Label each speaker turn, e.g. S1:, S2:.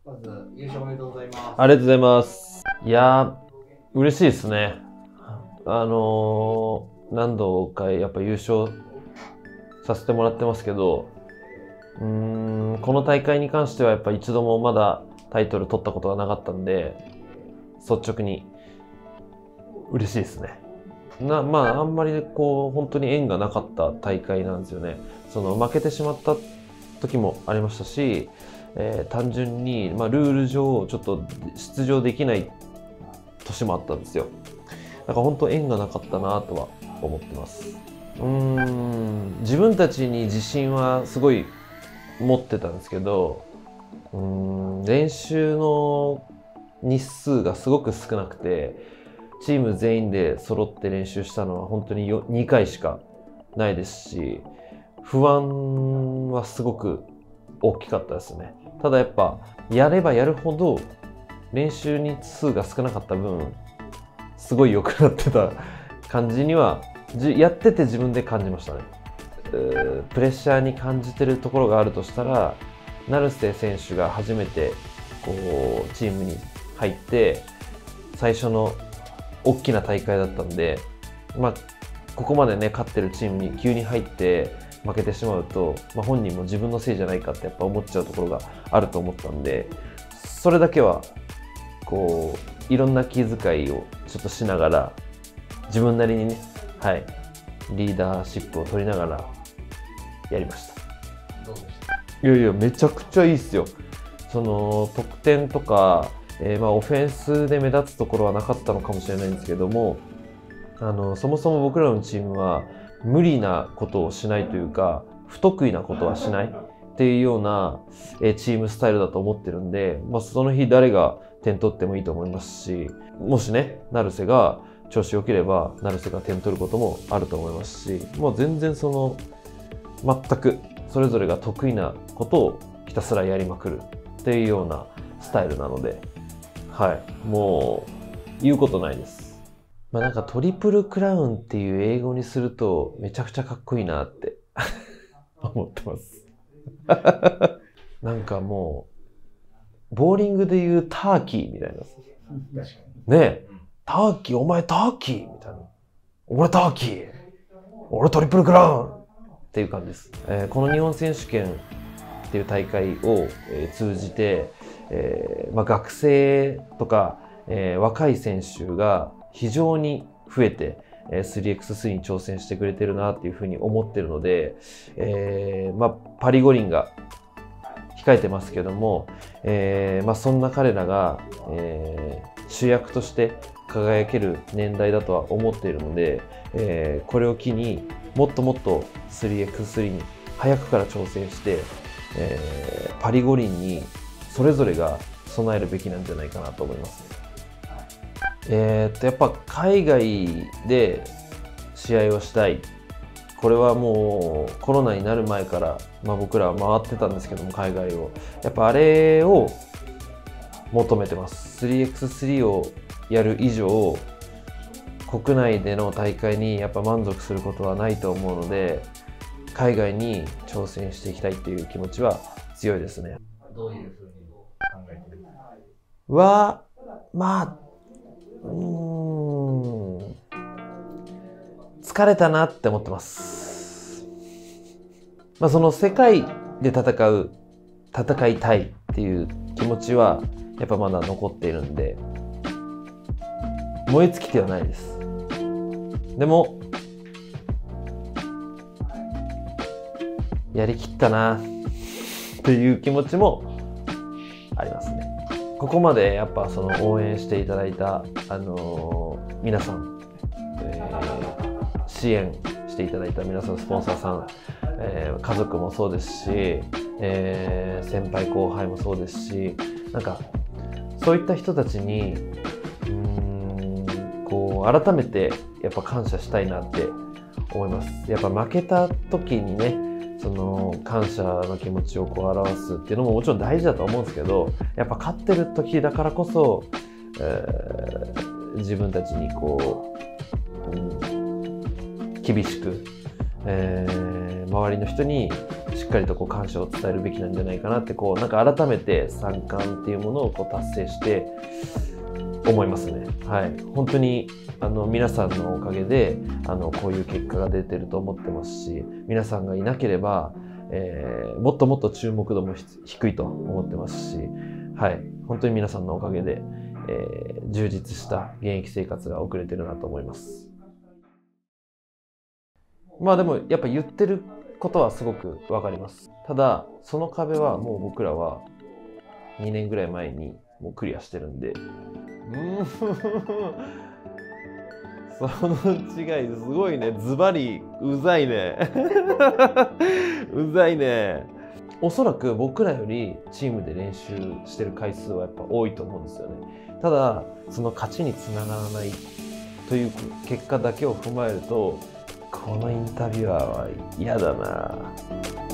S1: まず優勝おめでとうございます。
S2: ありがとうございます。いやー、嬉しいですね。何度かやっぱ優勝させてもらってますけど、この大会に関してはやっぱ一度もまだタイトル取ったことがなかったんで、率直に嬉しいですね。まあ、あんまりこう、本当に縁がなかった大会なんですよね。負けてしまった時もありましたし、単純に、ルール上ちょっと出場できない年もあったんですよ。だから本当縁がなかったなとは思ってます。自分たちに自信はすごい持ってたんですけど、練習の日数がすごく少なくて、チーム全員で揃って練習したのは本当に2回しかないですし、不安はすごく大きかったですね。ただやっぱやればやるほど練習日数が少なかった分すごい良くなってた感じにはやってて自分で感じましたね。プレッシャーに感じてるところがあるとしたら、成瀬選手が初めてこうチームに入って最初の大きな大会だったんで、ここまでね勝ってるチームに急に入って負けてしまうと、本人も自分のせいじゃないかってやっぱ思っちゃうところがあると思ったんで、それだけはこういろんな気遣いをちょっとしながら自分なりにね、リーダーシップを取りながらやりました。
S1: どうでした？
S2: いやめちゃくちゃいいっすよ。得点とか、オフェンスで目立つところはなかったのかもしれないんですけども、そもそも僕らのチームは無理なことをしないというか、不得意なことはしないっていうようなチームスタイルだと思ってるんで、その日誰が点取ってもいいと思いますし、もしね成瀬が調子良ければ成瀬が点取ることもあると思いますし、もう全然全くそれぞれが得意なことをひたすらやりまくるっていうようなスタイルなので、もう言うことないです。なんかトリプルクラウンっていう英語にするとめちゃくちゃかっこいいなって思ってます。なんかもうボーリングでいうターキーみたいな。
S1: 確かに。
S2: ねえ、ターキー、お前ターキーみたいな。俺ターキー、俺トリプルクラウンっていう感じです。この日本選手権っていう大会を通じて、学生とか、若い選手が非常に増えて 3x3 に挑戦してくれてるなっていうふうに思ってるので、パリ五輪が控えてますけども、そんな彼らが、主役として輝ける年代だとは思っているので、これを機にもっともっと 3x3 に早くから挑戦して、パリ五輪にそれぞれが備えるべきなんじゃないかなと思いますね。やっぱ海外で試合をしたい。これはもうコロナになる前から、僕らは回ってたんですけども、海外を。やっぱあれを求めてます。3x3 をやる以上、国内での大会にやっぱ満足することはないと思うので、海外に挑戦していきたいっていう気持ちは強いですね。
S1: どういうふうに考えてるんですか？
S2: 疲れたなって思ってます。その世界で戦いたいっていう気持ちはやっぱまだ残っているんで、燃え尽きてはないです。でもやりきったなっていう気持ちもありますね。ここまでやっぱ応援していただいた、皆さん、支援していただいた皆さん、スポンサーさん、家族もそうですし、先輩後輩もそうですし、なんかそういった人たちに改めてやっぱ感謝したいなって思います。やっぱ負けた時にね、感謝の気持ちを表すっていうのももちろん大事だと思うんですけど、やっぱ勝ってる時だからこそ、自分たちに厳しく、周りの人にしっかりとこう感謝を伝えるべきなんじゃないかなって、こうなんか改めて3冠っていうものをこう達成して思いますね。はい、本当に皆さんのおかげでこういう結果が出てると思ってますし、皆さんがいなければ、もっともっと注目度も低いと思ってますし、はい、本当に皆さんのおかげで、充実した現役生活が送れてるなと思います。まあでもやっぱ言ってることはすごくわかります。ただその壁はもう僕らは2年ぐらい前にもうクリアしてるんで、その違いすごいね。ズバリうざいね。うざいね。おそらく僕らよりチームで練習してる回数はやっぱ多いと思うんですよね。ただその勝ちにつながらないという結果だけを踏まえると、このインタビュアーは嫌だな。